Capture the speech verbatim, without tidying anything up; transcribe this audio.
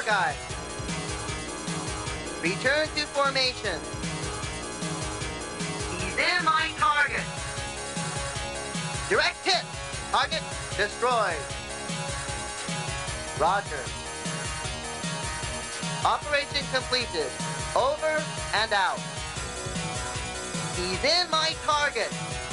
Hawkeye. Return to formation. He's in my target. Direct hit. Target destroyed. Roger. Operation completed. Over and out. He's in my target.